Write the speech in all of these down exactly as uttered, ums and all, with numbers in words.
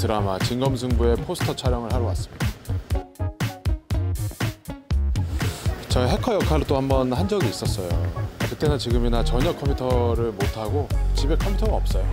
드라마 진검승부의 포스터 촬영을 하러 왔습니다. 저 해커 역할을 또 한 번 한 적이 있었어요. 그때나 지금이나 전혀 컴퓨터를 못하고 집에 컴퓨터가 없어요.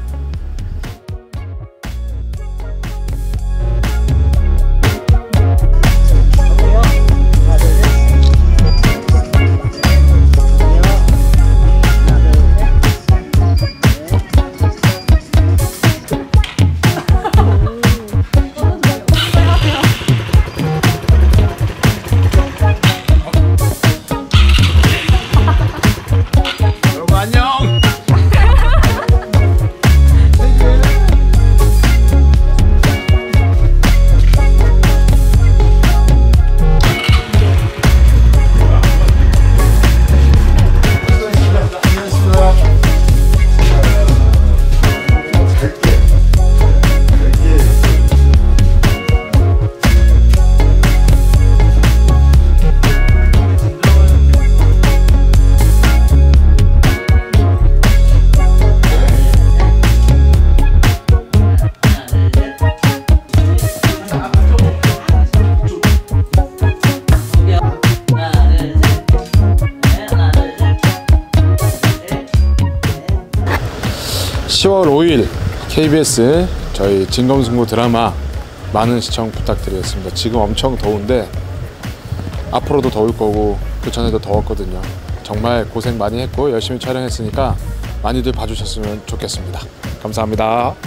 시월 오일 케이비에스 저희 진검승부 드라마 많은 시청 부탁드리겠습니다. 지금 엄청 더운데 앞으로도 더울 거고 그 전에도 더웠거든요. 정말 고생 많이 했고 열심히 촬영했으니까 많이들 봐주셨으면 좋겠습니다. 감사합니다.